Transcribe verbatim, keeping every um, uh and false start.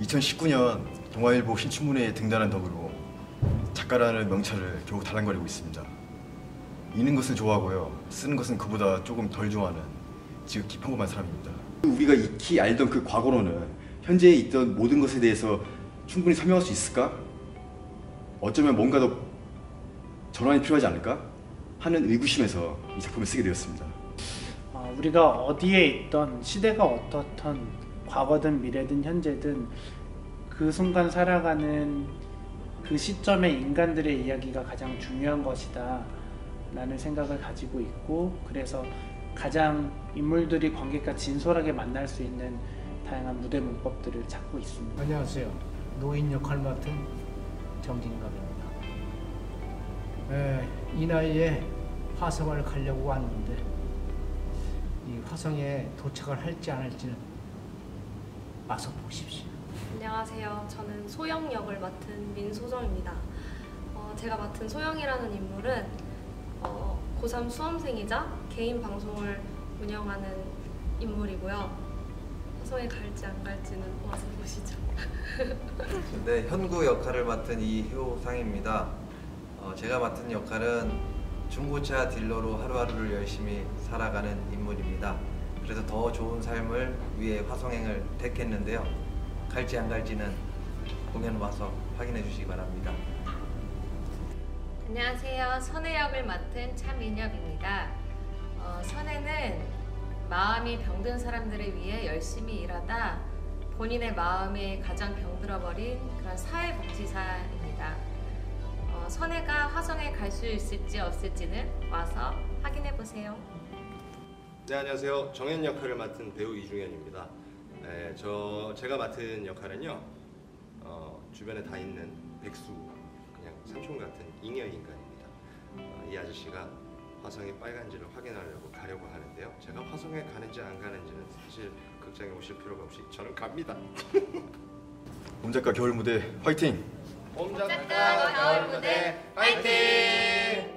이천십구 년 동아일보 신춘문예에 등단한 덕으로 작가라는 명찰을 겨우 달랑거리고 있습니다. 읽는 것은 좋아하고요, 쓰는 것은 그보다 조금 덜 좋아하는 지극히 평범한 사람입니다. 우리가 익히 알던 그 과거로는 현재에 있던 모든 것에 대해서 충분히 설명할 수 있을까? 어쩌면 뭔가 더 전환이 필요하지 않을까? 하는 의구심에서 이 작품을 쓰게 되었습니다. 어, 우리가 어디에 있던, 시대가 어떻든 과거든 미래든 현재든 그 순간 살아가는 그 시점의 인간들의 이야기가 가장 중요한 것이다 라는 생각을 가지고 있고, 그래서 가장 인물들이 관객과 진솔하게 만날 수 있는 다양한 무대 문법들을 찾고 있습니다. 안녕하세요. 노인 역할 맡은 정진갑입니다. 에, 이 나이에 화성을 가려고 왔는데 이 화성에 도착을 할지 안 할지는 와서 보십시오. 안녕하세요. 저는 소영 역을 맡은 민소정입니다. 어, 제가 맡은 소영이라는 인물은 어, 고삼 수험생이자 개인 방송을 운영하는 인물이고요. 화성에 갈지 안 갈지는 와서 보시죠. 네, 현구 역할을 맡은 이효상입니다. 어, 제가 맡은 역할은 중고차 딜러로 하루하루를 열심히 살아가는 인물입니다. 그래서 더 좋은 삶을 위해 화성행을 택했는데요. 갈지 안 갈지는 공연 와서 확인해 주시기 바랍니다. 안녕하세요. 선혜 역을 맡은 차민혁입니다. 어, 선혜는 마음이 병든 사람들을 위해 열심히 일하다 본인의 마음에 가장 병들어버린 그런 사회복지사입니다. 어, 선혜가 화성에 갈 수 있을지 없을지는 와서 확인해보세요. 네, 안녕하세요. 정현 역할을 맡은 배우 이중현입니다. 네, 저 제가 맡은 역할은요, 어, 주변에 다 있는 백수, 그냥 삼촌 같은 잉여 인간입니다. 어, 이 아저씨가 화성의 빨간지를 확인하려고 가려고 하는데요. 제가 화성에 가는지 안 가는지는 사실 극장에 오실 필요가 없이 저는 갑니다. 봄작가 겨울무대 화이팅! 봄작가 겨울무대 화이팅!